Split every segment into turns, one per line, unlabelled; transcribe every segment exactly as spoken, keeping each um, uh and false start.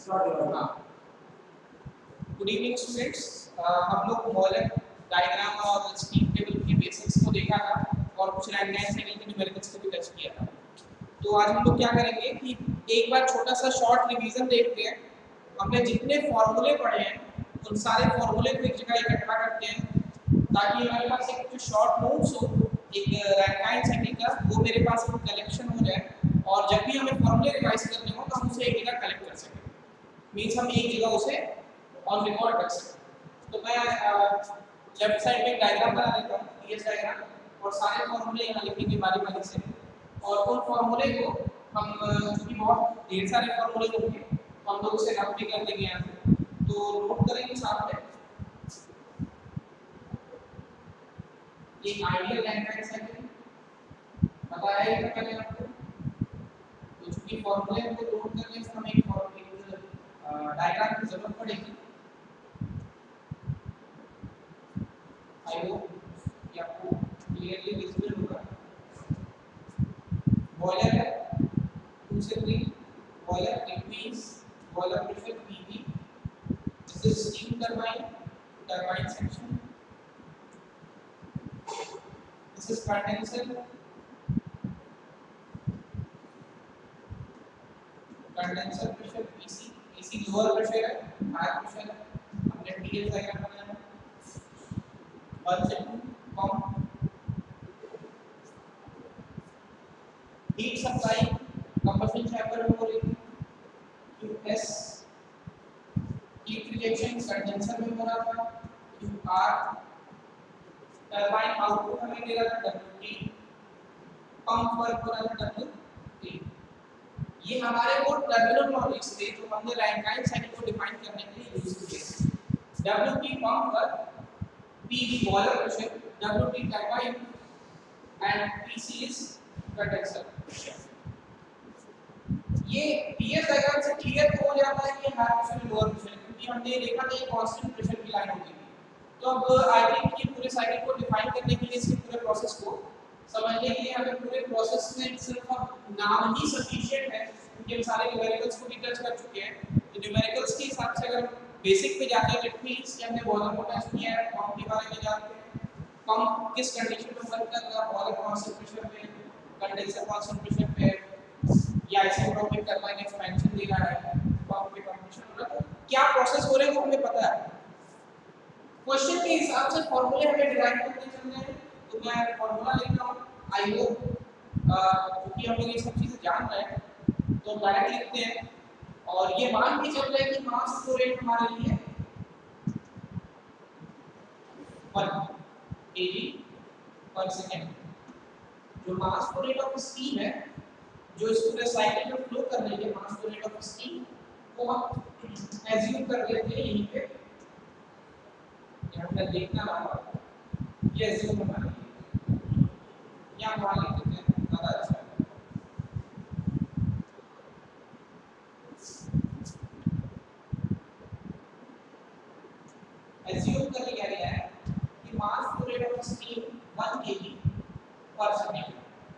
हाँ, good evening students. हम लोग मॉलर डायग्राम और स्टीम टेबल के बेसिक्स को देखा था और कुछ रैंडम साइकिल के न्यूमेरिकल्स को भी टच किया था। तो आज हम लोग क्या करेंगे कि एक बार छोटा सा शॉर्ट रिवीजन देखते हैं। हमने जितने फॉर्मूले पढ़े हैं उन सारे फॉर्मूले को एक जगह इकट्ठा करते हैं ताकि हमारे पास एक जो शॉर्ट नोट्स हो एक रैंडम साइकिल का वो मेरे पास एक कलेक्शन हो जाए और जब भी हमें फॉर्मूले रिवाइज करने हो तो हम उसे एक जगह कलेक्ट कर सकें। मीन्स हम एक जगह उसे ऑन रिकॉर्ड रख सकते। तो मैं लेफ्ट साइड में डायग्राम बना देता हूँ, पीएस डायग्राम, और सारे फॉर्मूले यहाँ लिखेंगे बारी बारी से और उन फॉर्मूले को हम क्योंकि बहुत ढेर सारे फॉर्मूले होंगे हम लोग उसे रफ भी कर देंगे यहाँ पे, तो नोट करेंगे साथ में। ये आइडियल रैंडम साइकिल बताया है मैंने आपको। तो चूंकि फॉर्मूले को नोट करने से हमें एक फॉर्मूले डायग्राम की जरूरत पड़ेगी। आई होप कि आपको क्लियरली विजिबल होगा। बॉयलर है टू से three boiler, it means boiler pressure PV. This is steam turbine, turbine section. This is condenser, condenser pressure PC. PC lower pressure है, हायर प्रेशर है। हमने टीएल डायग्राम बनाया है। वन से two pump. Heat supply combustion chamber में हो रही है, क्यूएस। हीट रिजेक्शन कंडेंसर में हो रहा था, क्यूआर। टरबाइन आउटपुट हमें दे रहा था डब्ल्यूटी, पंप वर्क हो रहा था डब्ल्यूटी। ये हमारे वो टर्मिनोलॉजीज थे जो हमने रैंकाइन साइकिल को डिफाइन करने के लिए यूज किए। WT pump work, PV boiler pressure, WT turbine and PC is condenser pressure. ये पीएस डायग्राम से क्लियर हो जाता है कि हायर प्रेशर लोअर प्रेशर, क्योंकि हमने देखा था ये कांस्टेंट प्रेशर की लाइन होती है। तो अब आई थिंक ये पूरे साइकिल को डिफाइन करने के लिए इसके पूरे प्रोसेस को समझने के लिए हमें पूरे प्रोसेस में सिर्फ नाम ही सफिशिएंट है, क्योंकि हम सारे न्यूमेरिकल्स को भी टच कर चुके हैं। तो न्यूमेरिकल्स के हिसाब से अगर बेसिक पे जाते हैं इट मींस कि हमने बॉयलर को टच किया है, पंप के बारे में जानते हैं, पंप किस कंडीशन में वर्क कर रहा है, बॉयलर कांस्टेंट प्रेशर पे, कंडेंसर कांस्टेंट प्रेशर पे, या आइसोट्रोपिक टरबाइन एक्सपेंशन दे रहा है, पंप पे कंप्रेशन हो रहा है, क्या प्रोसेस हो रहा है वो हमें पता है। क्वेश्चन के हिसाब से फॉर्मूले हमें डिराइव करने चल रहे हैं, तो मैं फॉर्मूला लिख रहा हूं। आई होप क्योंकि हम लोग ये सब चीजें जान रहे हैं तो डायरेक्ट लिखते हैं और ये मान के चल रहे हैं कि मास फ्लो रेट हमारे लिए वन केजी पर सेकंड। जो mass flow rate of steam है जो इस पूरे साइकिल में फ्लो कर रही है, mass flow rate of steam, वो हम एज्यूम कर लेते हैं यहीं पे। यहाँ पे देखना होगा ये एज्यूम हमारे लिए यहाँ मान लेते हैं ज़्यादा अच्छा है। एज्यूम कर लिया गया है कि mass flow rate of steam one KG पर सेकंड।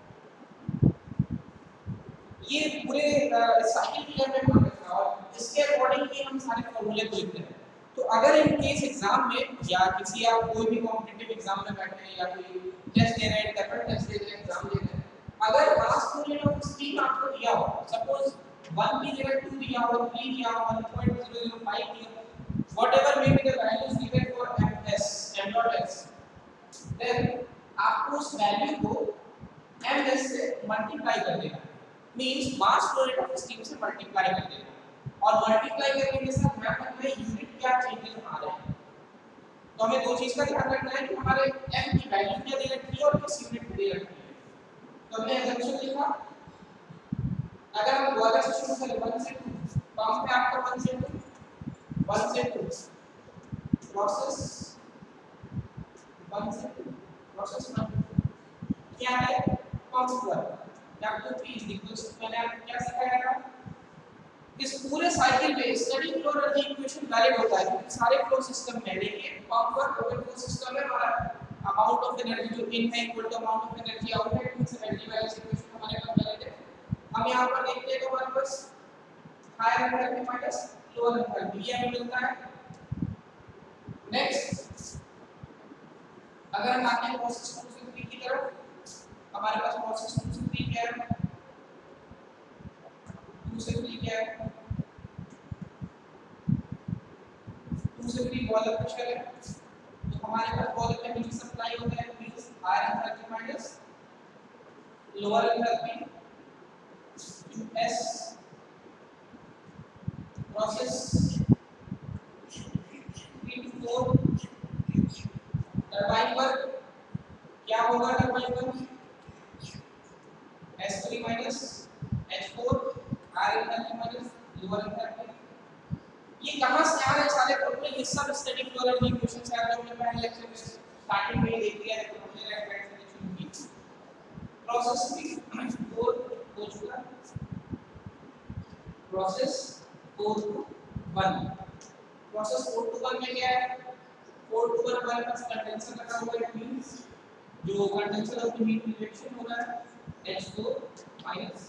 ये पूरे साइकिल की लेवल में रखा और इसके अकॉर्डिंग ही हम सारे फॉर्मूले को लिखते हैं। तो अगर इन केस एग्जाम में या किसी आप कोई भी कॉम्पिटिटिव एग्जाम में बैठे हैं या कोई टेस्ट दे रहे हैं, पेपर टेस्ट दे रहे हैं, एग्जाम दे रहे हैं, अगर mass flow rate of steam आपको दिया हो, सपोज वन की जगह टू दिया हो, थ्री दिया हो, one point zero zero five दिया हो, whatever may be the values given for MS M dot S, then आपको उस वैल्यू को एमएस से मल्टीप्लाई कर देना, means mass flow rate of steam से मल्टीप्लाई कर देना और मल्टीप्लाई करने के साथ मैप करना है यूनिट क्या चेंजेस आ रहे हैं। तो हमें दो चीज का ध्यान रखना है कि हमारे m की वैल्यू क्या दे रखी है और किस यूनिट में दे रखी है। तो हमने एजम्पशन लिखा, अगर हम बॉयलर से शुरू करें वन से टू, पंप पे आपका वन से टू, वन से टू प्रोसेस वन से टू प्रोसेस वन क्या है pump work W P is equal to, मैंने आपको क्या सिखाया था, इस पूरे साइकिल में steady flow energy equation valid होता है क्योंकि सारे फ्लो सिस्टम में देखिए pump work open flow system में हमारा अमाउंट ऑफ एनर्जी जो इन है equal to amount of energy out है, मींस एनर्जी बैलेंस इक्वेशन हमारे पास वैलिड है। हम यहां पर देखते हैं तो हमारे पास higher enthalpy minus lower enthalpy, ये हमें मिलता है। नेक्स्ट अगर हम आते हैं प्रोसेस टू से थ्री की तरफ, हमारे पास प्रोसेस टू से थ्री क्या है, टू से थ्री क्या है, टू से थ्री बॉयलर प्रेशर है, तो हमारे पास बॉयलर में हीट सप्लाई होता है, means higher enthalpy minus lower enthalpy two S process three to four. Turbine पर क्या होगा, टरबाइन पर S three minus H four higher enthalpy minus lower enthalpy. ये कहां से आ रहे हैं सारे फॉर्मूले, ये सब स्टैटिक फ्लो एनर्जी इक्वेशन से आ रहे हैं, हमने पहले लेक्चर में स्टार्टिंग में ही देख लिया है, तो हमने राइट हैंड से शुरू की। प्रोसेस थ्री फोर हो चुका, process four to one. Process four to one में क्या है, फोर टू वन हमारे पास कंडेंसर लगा हुआ है, मींस जो condenser of the heat rejection हो रहा है एच फोर माइनस।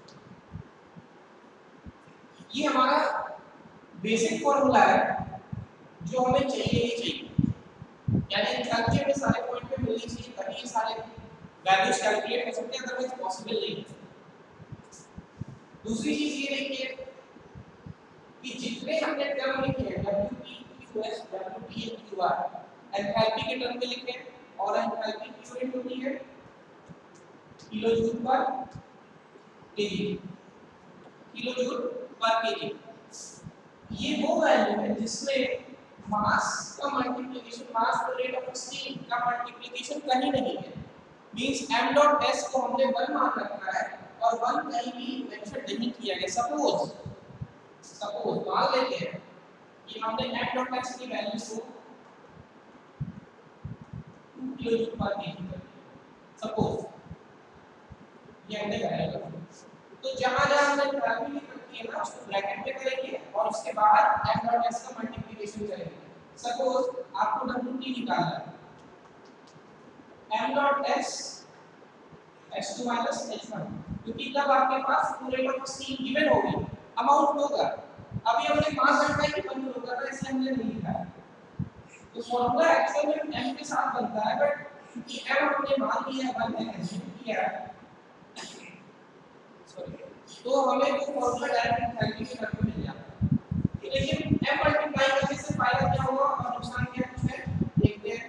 ये हमारा बेसिक फार्मूला है जो हमें चाहिए ही चाहिए, यानी एंथैल्पी में सारे पॉइंट पे मिलनी चाहिए, तभी ये सारे वैल्यूज कैलकुलेट हो सकते हैं, अदरवाइज पॉसिबल नहीं है। दूसरी चीज ये देखिए कि जितने हमने टर्म लिखे हैं W P Q S W T and Q R enthalpy के टर्म में लिखे हैं, और एंथैल्पी की यूनिट होती है किलो जूल पर केजी, किलो जूल पर केजी। ये वो वैल्यू है जिसमें मास का मल्टीप्लिकेशन, मास पर रेट ऑफ स्टीम का मल्टीप्लिकेशन कहीं नहीं है, मींस m डॉट s को हमने वन मान रखा है और वन कहीं भी मेंशन नहीं किया गया। सपोज सपोज मान लेते हैं कि हमने m डॉट s की वैल्यू को टू किलो जूल पर केजी कर दिया, सपोज ये हमने वैल्यू कर दी। तो जहां जहां हमने एंथैल्पी लिख रखी है ना, उसको ब्रैकेट में करेंगे और उसके बाद m डॉट s का मल्टीप्लिकेशन करेंगे। सपोज आपको W T निकालना है, m dot s h two minus h one, क्योंकि तब आपके पास flow rate of steam given होगी, अमाउंट होगा। अभी हमने मास रखा है कि वन होगा, तो इसलिए हमने नहीं लिखा है। तो फॉर्मूला एक्चुअल में m के साथ बनता है, बट क्योंकि m हमने मान लिया है वन है, किया है, तो हमें वो फॉर्मूला डायरेक्ट एंथैल्पी के टर्म में मिल जाता है। लेकिन m मल्टीप्लाई करने से फायदा क्या होगा और नुकसान क्या कुछ है, देखते हैं।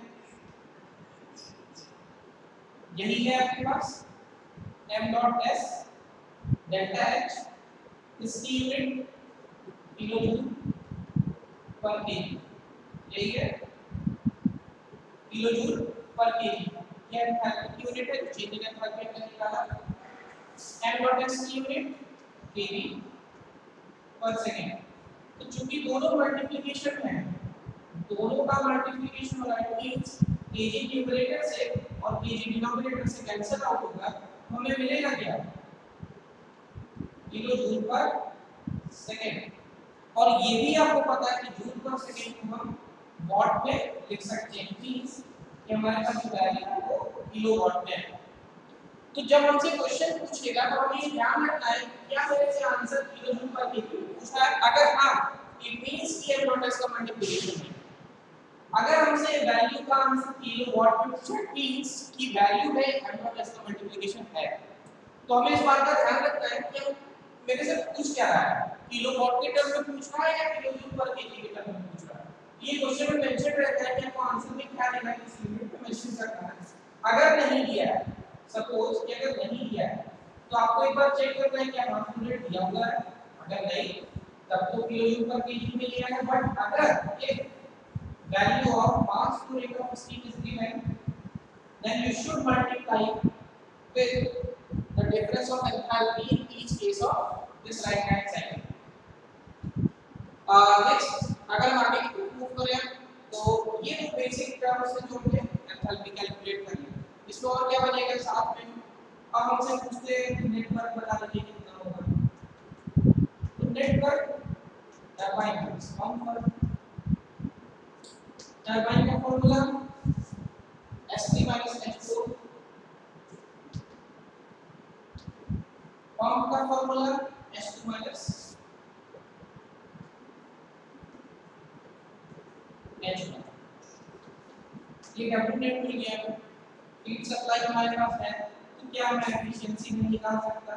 यही है आपके पास m dot s delta h, इसकी यूनिट किलो जूल पर केजी, यही है किलो जूल पर केजी। ये एंथैल्पी की यूनिट है, चेंज इन एंथैल्पी हमने निकाला। m डॉट s की यूनिट केजी पर सेकंड। तो चूंकि दोनों मल्टीप्लिकेशन है, दोनों का मल्टीप्लिकेशन हो रहा है, मींस केजी न्यूमरेटर से और केजी डिनोमिनेटर से कैंसिल आउट होगा, तो हमें मिलेगा क्या, किलो जूल पर सेकंड। और ये भी आपको पता है कि जूल पर सेकंड को हम वाट में लिख सकते हैं, मींस कि हमारे पास वैल्यू है वो किलो वाट में है। तो जब हमसे क्वेश्चन पूछेगा तो हमें ये ध्यान रखना है कि क्या मेरे से आंसर किलो जूल पर केजी पूछा है, अगर हां इट मींस कि m डॉट s का मल्टीप्लिकेशन है। अगर हमसे वैल्यू का आंसर किलो वाट में पूछा, मींस कि वैल्यू में m डॉट s का मल्टीप्लिकेशन है, तो हमें इस बात का ध्यान रखना है कि मेरे से पूछ क्या रहा है, किलो वाट के टर्म में पूछ रहा है या किलो जूल पर केजी के टर्म में पूछ रहा है। ये क्वेश्चन में मेंशन रहता है कि आपको आंसर में क्या देना है, किस यूनिट पे मेंशन करना है। अगर नहीं दिया है, सपोज कि अगर नहीं दिया है, तो आपको एक बार चेक करना है कि मास यूनिट दिया हुआ है, अगर नहीं तब तो किलो जूल पर केजी में लिया है। बट अगर एक value of mass to rate of steam is given, then you should multiply with the difference of enthalpy in each case of this right hand cycle. Uh, next अगर हम आगे की प्रूफ करें तो ये तो बेसिक टर्म्स है जो हमने एंथैल्पी कैलकुलेट कर लिया। इसमें और क्या बनेगा साथ में, अब हमसे पूछते हैं नेटवर्क बता दीजिए कितना होगा। तो नेटवर्क टरबाइन पंप पर टरबाइन का formula S three minus H four, pump का फॉर्मूला S टू minus क्या चुना, ये डब्ल्यू नेट मिल गया, हीट सप्लाई हमारे पास है, तो क्या मैं एफिशिएंसी नहीं निकाल सकता?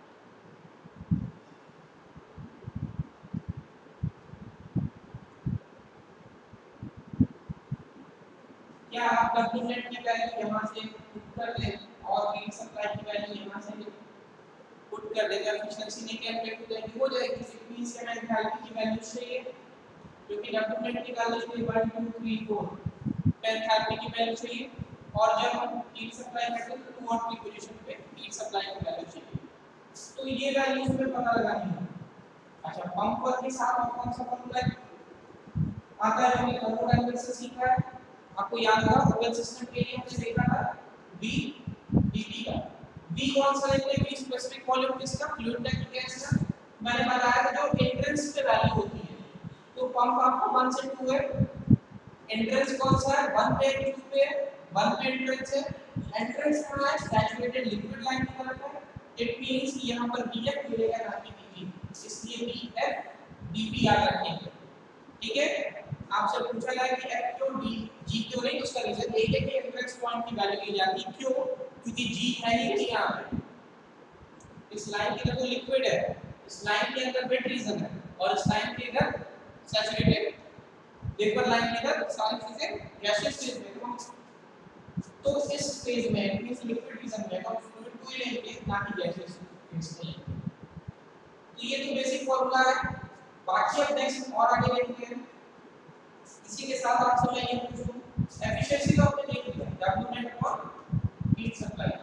क्या आप डब्ल्यू नेट की वैल्यू यहाँ से पुट कर दें और हीट सप्लाई की वैल्यू यहाँ से पुट कर दें, एफिशिएंसी नहीं कैलकुलेट हो जाएगी, हो जाएगी। इट मींस कि हमें एंथैल्पी की वैल्यू चाहिए, जो कि डब्ल्यू नेट की वैल्यू चाहिए one two three four, enthalpy की वैल्यू चाहिए, और जब हम हीट सप्लाई करते हैं तो टू और थ्री पोजीशन पे हीट सप्लाई की वैल्यू चाहिए, तो ये वैल्यूज हमें पता लगानी है। अच्छा, पंप वर्क के साथ और कौन सा फॉर्मूला आता है, जो कि थर्मोडायनामिक्स से सीखा है, आपको याद होगा ओपन सिस्टम के लिए हमने देखा था V dP का। V कौन सा लेते हैं? V स्पेसिफिक वॉल्यूम किसका? फ्लूइड टैंक गैस का। मैंने बताया था जो एंट्रेंस पे वैल्यू होती है, तो पंप आपका वन से टू है, एंट्रेंस कौन सा है? वन पे टू पे, वन पे एंट्रेंस है, एंट्रेंस कहां है? सैचुरेटेड लिक्विड लाइन की तरफ है। इट मींस कि यहां पर Vf मिलेगा ना कि Vg, इसलिए Vf dP याद रखेंगे, ठीक है। आपसे पूछा जाए कि F क्यों D G क्यों नहीं, उसका रीजन एक है कि एंट्रेंस पॉइंट की वैल्यू ली जाती है, क्यों? क्योंकि G है ही नहीं यहां पे, इस लाइन के अंदर तो लिक्विड है, इस लाइन के अंदर वेट रीजन है, और इस लाइन के अंदर सैचुरेटेड वेपर लाइन के अंदर सारी चीजें गैसियस फेज में हैं। तो इस फेज में मींस लिक्विड रीजन में हम फ्लूइड को ही लेंगे, ना कि गैसियस फेज को लेंगे। तो ये तो बेसिक फार्मूला है, बाकी अब नेक्स्ट और आगे देखते हैं। इसी के साथ आपसे मैं ये पूछूं, एफिशिएंसी तो आपने देख लिया, डब्ल्यू नेट और हीट सप्लाई।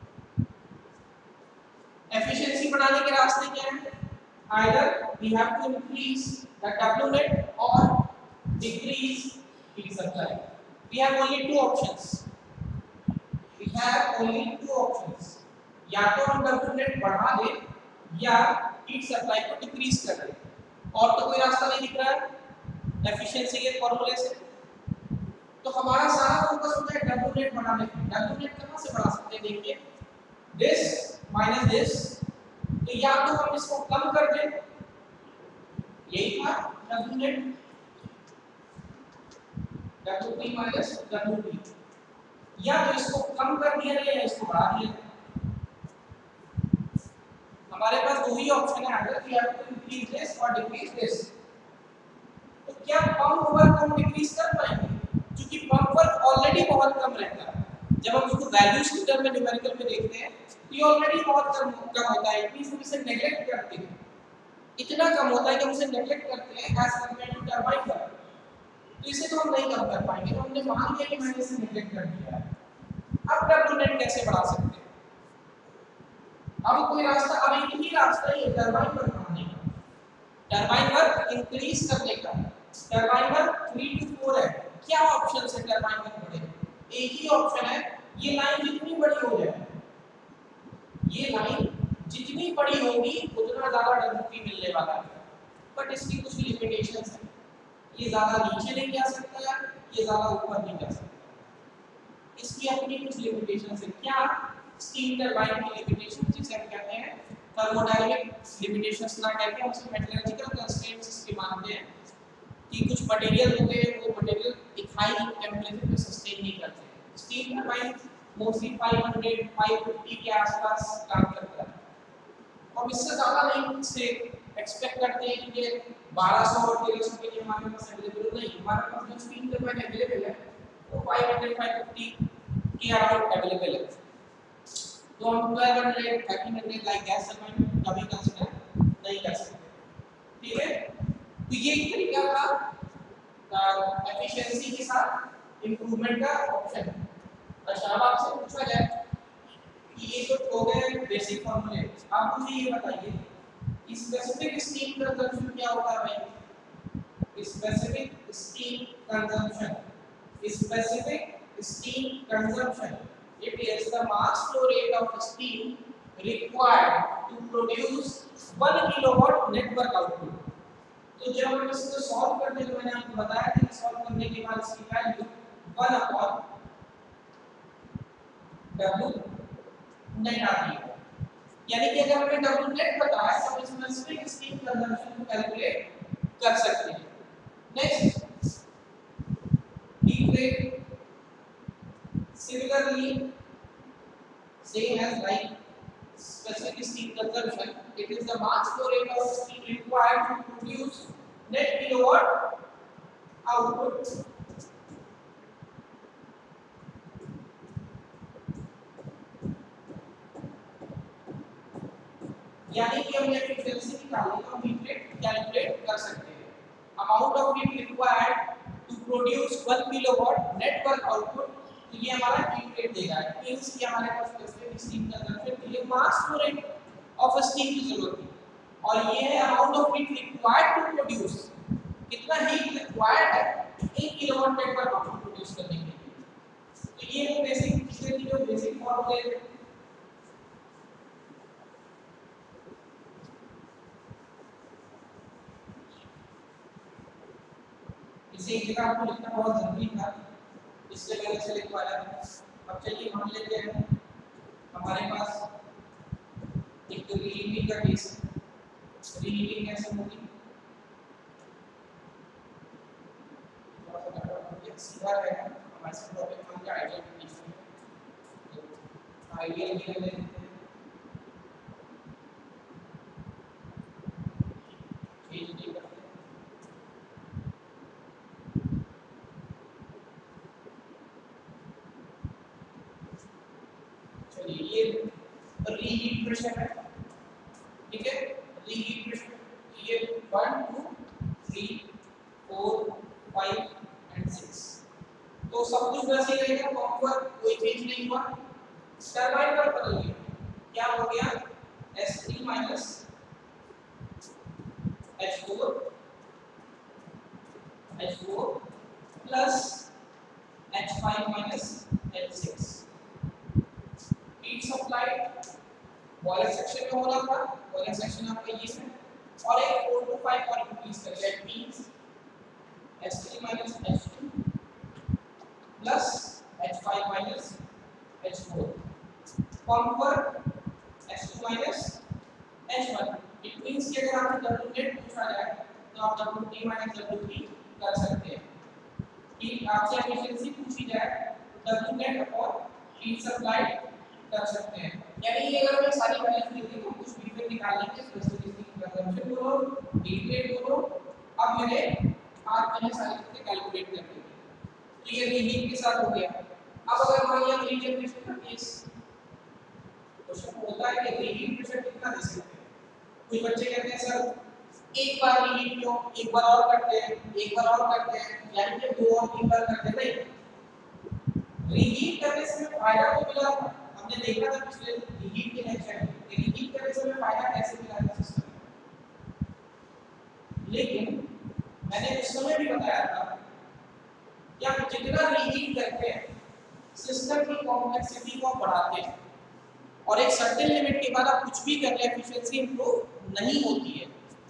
एफिशिएंसी बढ़ाने के रास्ते क्या हैं? Either we have to increase the W net or decrease heat supply. We have only two options. We have only two options. या तो हम W net बढ़ा दें या heat supply को decrease कर दें, और तो कोई रास्ता नहीं दिख रहा है एफिशिएंसी के फॉर्मूले से। तो हमारा सारा फोकस होता है W net बढ़ाने पे। W net कहां से बढ़ा सकते हैं? देखिए, this minus this, तो या तो हम इसको कम कर दें, यही था W net, W P minus W P, या तो इसको कम कर दिया जाए या इसको बढ़ा दिया जाए। हमारे पास दो ही ऑप्शन है, अगर we have to increase this और डिक्रीज दिस। तो क्या पंप वर्क हम डिक्रीज कर पाएंगे? क्योंकि पंप वर्क ऑलरेडी बहुत कम रहता है, जब हम उसको वैल्यूज की टर्म में न्यूमेरिकल में देखते हैं तो ये ऑलरेडी बहुत कम कम होता है, इट मींस हम इसे नेगलेक्ट करते हैं, इतना कम होता है कि हम इसे नेगलेक्ट करते हैं as compare to turbine work. तो इसे तो हम नहीं कम कर पाएंगे, तो हमने मान लिया कि मैंने इसे नेगलेक्ट कर दिया है। अब डब्ल्यू नेट कैसे बढ़ा सकते हैं? अब कोई रास्ता, अब एक ही रास्ता है टरबाइन वर्क बढ़ाने का, टरबाइन वर्क इंक्रीज करने का। Turbine work three to four है, क्या ऑप्शन है टरबाइन वर्क बढ़े? एक ही ऑप्शन है, ये लाइन जितनी बड़ी हो जाए, ये लाइन जितनी बड़ी होगी उतना ज्यादा डब्ल्यूपी मिलने वाला है, बट इसकी कुछ लिमिटेशंस हैं। ये ज्यादा नीचे नहीं जा सकता है, ये ज्यादा ऊपर नहीं जा सकता, इसकी अपनी कुछ लिमिटेशंस है। क्या? स्टीम टरबाइन की लिमिटेशन, जिसे हम कहते हैं थर्मोडायनामिक लिमिटेशंस ना कहते हैं, उसे मेटलर्जिकल कंस्ट्रेंट्स इसके मानते हैं कि कुछ मटेरियल होते हैं, वो मटेरियल एक हाई टेंपरेचर पे सस्टेन नहीं करते। Steam turbine mostly five hundred five fifty के आसपास काम करता है, और इससे ज़्यादा नहीं से एक्सपेक्ट करते हैं कि ये बारह सौ और तेरह सौ के लिए हमारे पास अवेलेबल नहीं। हमारे पास जो स्टीम टरबाइन अवेलेबल है वो फाइव हंड्रेड फाइव फिफ्टी के अराउंड अवेलेबल है, तो हम twelve hundred thirteen hundred like gas turbine कभी कंसीडर नहीं कर सकते, ठीक है। तो ये एक तरीका था एफिशिएंसी के साथ इंप्रूवमेंट का ऑप्शन। अच्छा, अब आपसे पूछा जाए कि ये तो हो गए बेसिक फॉर्मूले, आप मुझे ये बताइए स्पेसिफिक स्टीम कंजम्पशन क्या होता है भाई? Specific steam consumption, specific steam consumption, it is the mass flow rate of steam required to produce one kilowatt net work output. तो जब हम इसको सॉल्व करने के, मैंने आपको बताया था कि सॉल्व करने के बाद इसकी value one upon W net आती है, यानी कि अगर हमें W नेट पता है तो हम स्पेसिफिक स्टीम कंजम्पशन को कैलकुलेट कर सकते हैं। Next, is like specific steam consumption. It is the mass flow rate of steam required to produce net kilowatt output. यानी कि हम एफिशिएंसी निकालने का हीट रेट कैलकुलेट कर सकते हैं. Amount of heat required to produce one kilowatt net work output, तो ये हमारा हीट रेट देगा. मींस कि हमारे पास स्पेसिफिक स्टीम कंजम्पशन के लिए mass flow rate of steam की जरूरत है, और ये है amount of heat required to produce, कितना हीट रिक्वायर्ड है एक kilowatt net work output produce करने के लिए. तो ये वो बेसिक पिछले की जो बेसिक फॉर्मूले इसे एक जगह आपको लिखना बहुत जरूरी था, इससे पहले से लिखवाया. अब चलिए मान लेते हैं हमारे पास एक रीहीटिंग का केस है. रीहीटिंग कैसे होगी, सीधा रहेगा हमारे साथ टॉपिक मान के आइडियल कंडीशन है. आइडियल के लिए लेते हैं रीहीटिंग करते हैं. ये रीहीट प्रेशर है, ठीक है. रीहीट प्रेशर ये one two three four five and six, तो सब कुछ वैसे ही रहेगा. पंप पर कोई चेंज नहीं हुआ. टरबाइन पर बदल गया, क्या हो गया S three minus H four H four plus H five minus H six. Heat supply boiler section में हो रहा था, बॉयलर सेक्शन आपका ये है, और एक फोर टू फाइव और इंक्रीज कर लिया. It means S three minus H two plus H five minus H four. Pump पर H two minus H one. It means कि अगर आपको W नेट पूछा जाए तो आप W T minus W T कर सकते हैं. कि आपसे एफिशिएंसी पूछी जाए तो W नेट और हीट सप्लाई कर सकते हैं. यानी ये अगर मैं सारी वैल्यूज लिख दूं, कुछ भी फिर निकाल लेंगे. स्पेसिफिक कंजम्पशन बोलो, हीट रेट बोलो, अब मेरे हाथ में सारी चीजें कैलकुलेट कर देंगे. तो ये रीहीट के साथ हो गया. अब अगर मान लिया रीजनरेशन का केस, क्वेश्चन होता है कि रीहीट प्रेशर कितना दे सकते हैं. कुछ बच्चे कहते हैं सर एक बार रीहीट क्यों, एक बार और करते हैं, एक बार और करते हैं, यानी कि दो और तीन बार करते नहीं. रीहीट करने से फायदा तो मिला था, हमने देखा था पिछले रीहीट के लेक्चर में. रीहीट करने से हमें फायदा कैसे मिला था सिस्टम में, लेकिन मैंने उस समय भी बताया था कि आप जितना रीहीट करते हैं सिस्टम की कॉम्प्लेक्सिटी को बढ़ाते हैं, और एक सर्टेन लिमिट के बाद आप कुछ भी कर ले एफिशिएंसी इंप्रूव नहीं होती है.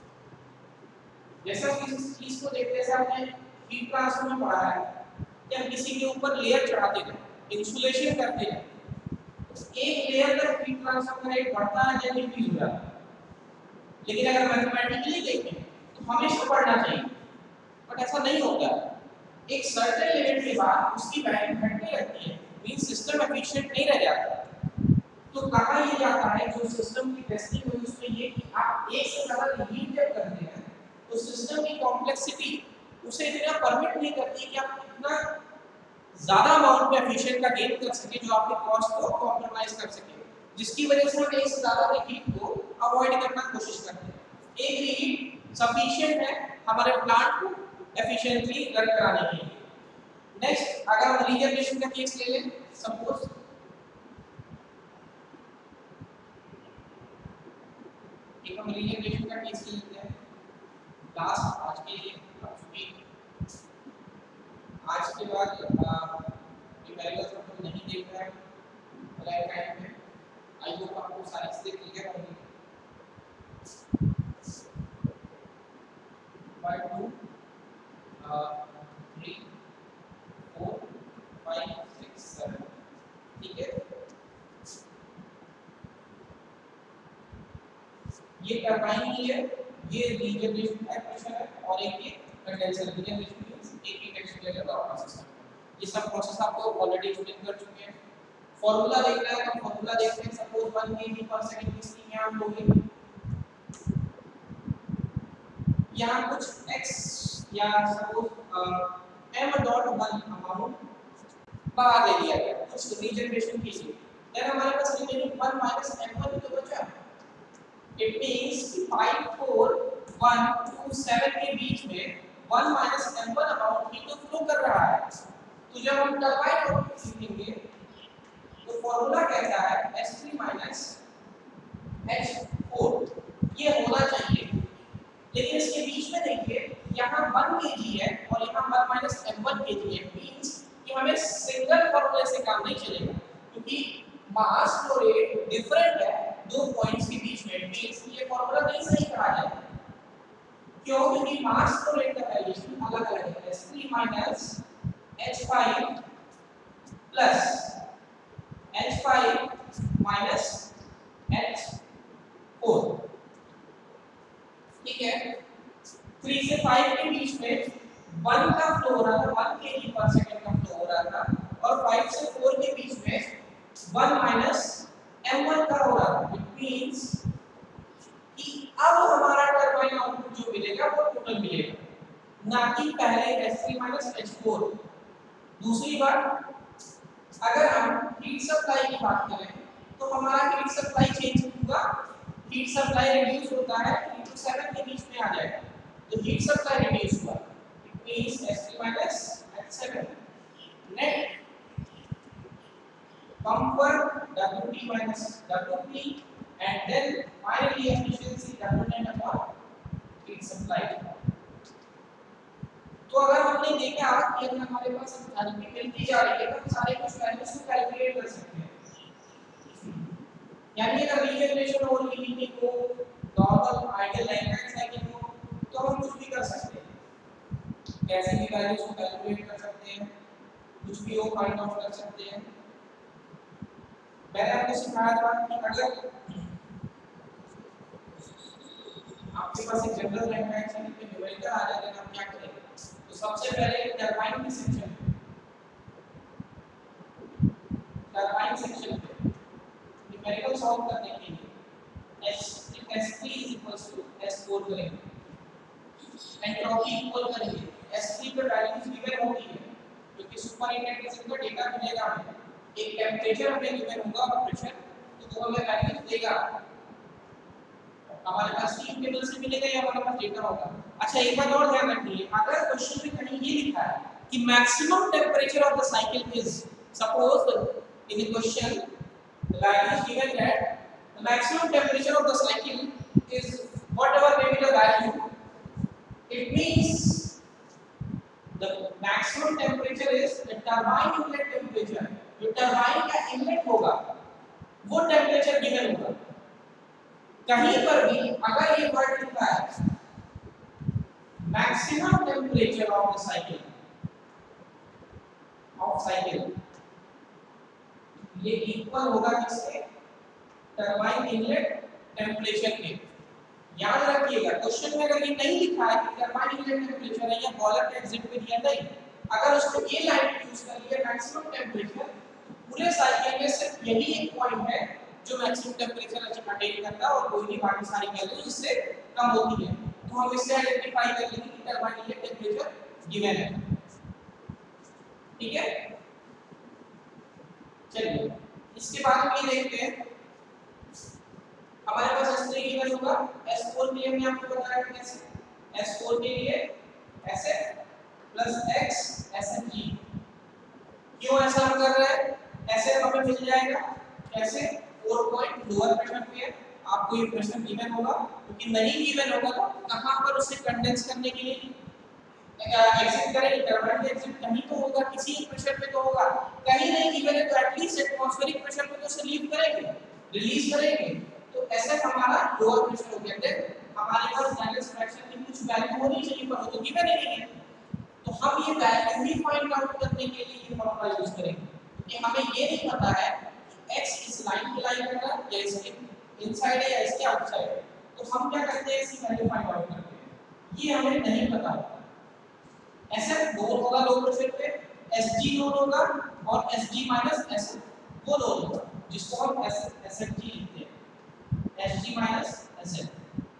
जैसा कि इस चीज को देखते हैं आपने हीट ट्रांसफर में पढ़ा है कि हम किसी के ऊपर लेयर चढ़ाते हैं, इंसुलेशन करते हैं, एक लेयर तक हीट ट्रांसफर का रेट बढ़ता है या डिक्रीज हो जाता है. लेकिन अगर मैथमेटिकली देखें तो हमेशा बढ़ना चाहिए, बट ऐसा नहीं होता. एक सर्टेन लिमिट के बाद उसकी वैल्यू घटने लगती है, मींस सिस्टम एफिशिएंट नहीं रह जाता. तो कहा ये जाता है जो सिस्टम की टेस्टिंग हुई उसमें ये कि आप एक से ज्यादा हीट जब करते हैं तो सिस्टम की कॉम्प्लेक्सिटी उसे इतना परमिट नहीं करती कि आप इतना ज्यादा अमाउंट में एफिशिएंट का गेन कर सके जो आपके कॉस्ट को कॉम्प्रोमाइज कर सके, जिसकी वजह से हम एक से ज्यादा हीट को अवॉइड करना कोशिश करते हैं. एक हीट सफिशिएंट है हमारे प्लांट को एफिशिएंटली रन कराने के लिए. नेक्स्ट अगर हम रीजनरेशन का केस ले लें, सपोज एक हम रीजनरेशन का केस लेते हैं. लास्ट आज के लिए चूंकि आज के बाद न्यूमेरिकल्स हम नहीं देख रहे हैं राइट टाइम पे. आई होप आपको सारी चीजें क्लियर होंगी. One two three four five six seven, ठीक है. ये टरबाइन की है, ये रीजनरेशन का प्रेशर है, और एक ये कंडेंसर. रीजनरेशन मींस एक हीट एक्सचेंजर का प्रोसेस है. ये सब प्रोसेस आपको ऑलरेडी एक्सप्लेन कर चुके हैं. फॉर्मूला देखना है तो फॉर्मूला देखते हैं। सपोज वन केजी पर सेकंड किसकी यहाँ होगी, यहाँ कुछ x या suppose m dot one amount बाहर ले लिया गया कुछ रीजनरेशन के लिए, देन हमारे पास remaining one minus m one तो बचा। It means five four one two seven के बीच में one minus m one amount ही तो फ्लो कर रहा है। तो जब हम टरबाइन आउटपुट लिखेंगे तो फॉर्मूला कहता है H three minus H four ये होना चाहिए, लेकिन इसके बीच में देखिए यहाँ वन केजी है और यहाँ one minus m one KG है। मींस कि हमें सिंगल फॉर्मूले से काम नहीं चलेगा क्योंकि मास फ्लो रेट डिफरेंट है दो पॉइंट्स के बीच में। मींस ये फॉर्मूला नहीं सही कहा जाएगा। क्यों? क्योंकि मास फ्लो रेट का वैल्यूएशन अलग अलग है। H three minus H five plus H five minus H four, ठीक है। थ्री से फाइव के बीच में वन का फ्लो हो रहा था, वन केजी पर सेकंड का फ्लो हो रहा था, और फाइव से फोर के बीच में वन माइनस एम वन का हो रहा था। इट मींस कि अब हमारा टरबाइन आउटपुट जो मिलेगा वो टोटल मिलेगा, ना कि पहले H three minus H four. दूसरी बात, अगर हम हीट सप्लाई की बात करें तो हमारा हीट सप्लाई चेंज होगा, हीट सप्लाई रिड्यूस होता है थ्री टू सेवन के बीच में आ जाएगा, तो हीट सप्लाई रिड्यूस हुआ। It means H three minus H seven net pump पर W T minus W P and then finally efficiency W net upon heat supply। तो अगर हमने देखा कि अगर हमारे पास एंथैल्पी मिलती जा रही है तो हम सारे कुछ वैल्यूज को कैलकुलेट कर सकते हैं। यानी अगर रीजनरेशन हो रही हो, नॉर्मल आइडियल लाइफ साइकिल हो, तो हम कुछ भी कर सकते हैं, कैसे भी वैल्यूज को कैलकुलेट कर सकते हैं, कुछ भी वो फाइंड आउट कर सकते हैं। मैंने आपको सिखाया था कि अगर आपके पास एक जनरल लाइफ साइकिल के न्यूमेरिकल आ जाए तो आप क्या करेंगे? तो सबसे पहले टरबाइन के सेक्शन पे टरबाइन सेक्शन पे न्यूमेरिकल सॉल्व करने के लिए S S three two S four करेंगे, एंट्रोपी इक्वल करेंगे। S थ्री पे वैल्यूज गिवन होती है क्योंकि सुपरइंटेंडेंट का डेटा मिलेगा हमें, एक टेंपरेचर हमें गिवन होगा और प्रेशर, तो वो हमें वैल्यूज देगा। हमारे पास स्टीम टेबल से मिलेगा या हमारे पास डेटा होगा। अच्छा एक बात और ध्यान रखिए, अगर क्वेश्चन में कहीं ये लिखा है कि maximum temperature of the cycle is, suppose in the question the value is given that the maximum temperature of the cycle is whatever may be the value, it means the maximum temperature is the turbine inlet temperature। जो turbine का inlet होगा वो temperature given होगा। कहीं पर भी अगर ये वर्ड लिखा है maximum temperature of the cycle of cycle, ये इक्वल होगा किसके? टरबाइन इनलेट टेंपरेचर के। याद रखिएगा क्वेश्चन में अगर ये नहीं लिखा है कि टरबाइन इनलेट टेंपरेचर है या बॉयलर के एग्जिट पे दिया नहीं, अगर उसको ये लाइन यूज कर लिया मैक्सिमम टेंपरेचर, पूरे साइकिल में सिर्फ यही एक पॉइंट है जो मैक्सिमम टेंपरेचर अटेन करता है और कोई भी बाकी सारी वैल्यूज इससे कम होती है। तो हम इससे आइडेंटिफाई कर लेंगे कि टरबाइन इनलेट टेंपरेचर गिवन है। ठीक है, चलिए इसके बाद हम ये देखते हैं हमारे पास S थ्री गिवन होगा, S फोर के लिए हमने आपको बताया कैसे। S फोर के लिए S F plus X S F G। क्यों ऐसा हम कर रहे हैं? S F हमें मिल जाएगा कैसे? फोर पॉइंट लोअर प्रेशर पे है, आपको ये प्रेशर गिवन होगा, क्योंकि नहीं गिवन होगा तो कहां पर उसे कंडेंस करने के लिए एग्जिट करेंगे, टरबाइन एग्जिट कहीं तो होगा, किसी एक प्रेशर पे तो होगा। कहीं नहीं गिवन है तो एटलीस्ट एटमॉस्फेरिक प्रेशर पे तो उसे लीव करेंगे, रिलीज करेंगे। तो ऐसे हमारा लोअर प्रेशर हो गया। देन हमारे पास बैलेंस फ्रैक्शन की कुछ वैल्यू होनी चाहिए पर वो तो गिवन ही नहीं है, तो हम ये वैल्यू ही फाइंड आउट करने के लिए ये फॉर्मूला यूज करेंगे, क्योंकि हमें ये नहीं पता है x इस लाइन पे लाई कर रहा है या इसके इनसाइड है या इसके आउटसाइड, तो हम क्या करते हैं इसकी वैल्यू फाइंड आउट करते हैं। ये हमें नहीं पता होता। S F लोड होगा लो प्रेशर पे, S G लोड होगा और S G minus S F वो लोन होगा जिसको हम एस एस एफ जी लिखते हैं, S G minus S F.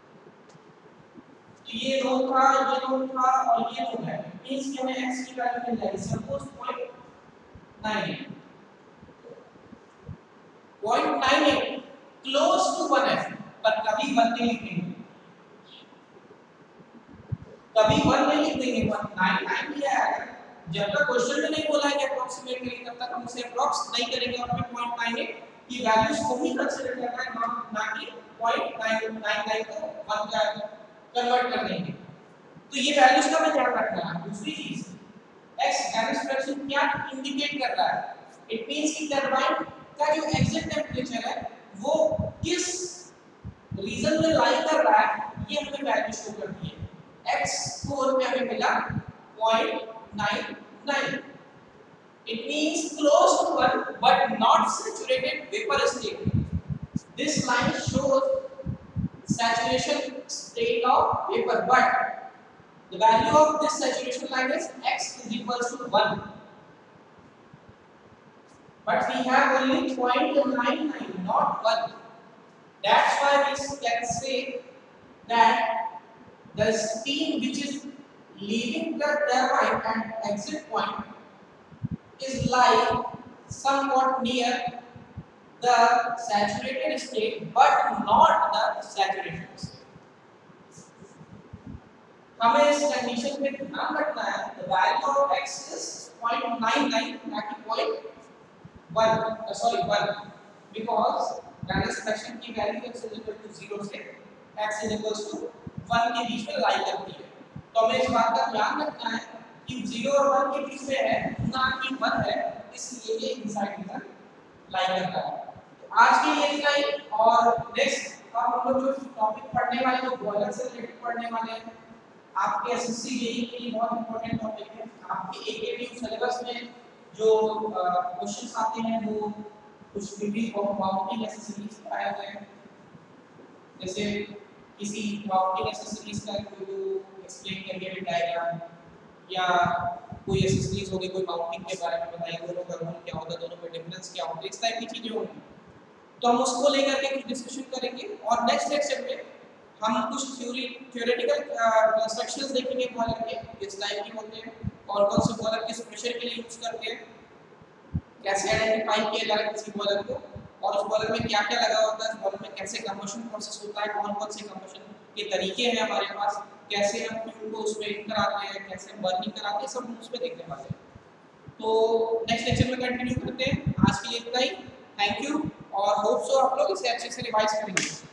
तो ये लोन था, ये लोन था और ये लोन है, मींस कि हमें x की वैल्यू मिल जाएगी suppose point nine eight, point nine eight close to one है, पर कभी वन नहीं लिखेंगे, कभी वन नहीं लिखेंगे, वन नाइन नाइन लिया है। जब तक क्वेश्चन में नहीं बोला है कि अप्रोक्सीमेट करेंगे तब तक हम उसे अप्रोक्स नहीं करेंगे और हमें पॉइंट नाइन एट की वैल्यूज को ही कंसीडर करना है, ना ना कि पॉइंट नाइन नाइन को वन का कन्वर्ट कर देंगे। तो ये वैल्यूज का हमें ध्यान रखना है। दूसरी चीज x एवरेज फ्रैक्शन क्या इंडिकेट कर रहा है, इट मींस कि टरबाइन का जो एग्जिट टेंपरेचर है वो किस रीजन में लाई कर रहा है, ये हमें वैल्यू शो करती है। x फोर में हमें मिला point nine nine, it means close to one but not saturated vapor state. This line shows saturation state of vapor, but the value of this saturation line is x is equals to one. But we have only zero point nine nine, not one. That's why we can say that the steam which is leaving the turbine at exit point is lying somewhat near the saturated state but not the saturation state. हमें इस condition में ध्यान रखना है, the value of x is zero point nine nine ना कि zero point one, sorry one, because Reynolds fraction की वैल्यू x is equal to zero से x is equals to one के बीच में लाई करती है। तो हमें इस बात का ध्यान रखना है कि zero और one के बीच में है ना कि one है, इसलिए ये इनसाइड रीजन लाई करता है। तो आज के लिए इतना ही, और नेक्स्ट अब हम लोग जो टॉपिक पढ़ने वाले हैं वो बॉयलर से रिलेटेड पढ़ने वाले हैं। आपके एसएससी जेईई के लिए बहुत इंपॉर्टेंट टॉपिक है। आपके एकेडमी सिलेबस में जो क्वेश्चंस आते हैं वो कुछ विभिन्न माउंटिंग एक्सेसरीज आए हुए हैं, जैसे किसी माउंटिंग एक्सेसरीज का कोई एक्सप्लेन करिए डायग्राम, या कोई एक्सेसरीज होगी कोई माउंटिंग के बारे में बताइए, दोनों का रोल क्या होता है, दोनों में डिफरेंस क्या होता है, इस टाइप की चीजें होंगी। तो हम उसको लेकर के कुछ डिस्कशन करेंगे और नेक्स्ट लेक्चर में हम कुछ थ्योरी थ्योरेटिकल कंस्ट्रक्शंस देखेंगे बॉयलर के, किस टाइप के होते हैं, कौन कौन से बॉयलर किस प्रेशर के लिए यूज करते हैं, कैसे आइडेंटिफाई किया जाए किसी बॉयलर को, और उस बॉयलर में क्या क्या लगा होता है, उस बॉयलर में कैसे कंबशन प्रोसेस होता है, कौन कौन से कंबशन के तरीके हैं हमारे पास, कैसे हम फ्यूल को उसमें इन कराते हैं, कैसे बर्निंग कराते हैं, सब हम उसमें देखने वाले हैं। तो नेक्स्ट लेक्चर में कंटिन्यू करते हैं। आज के लिए इतना ही, थैंक यू, और होप सो आप लोग इसे अच्छे से रिवाइज करेंगे।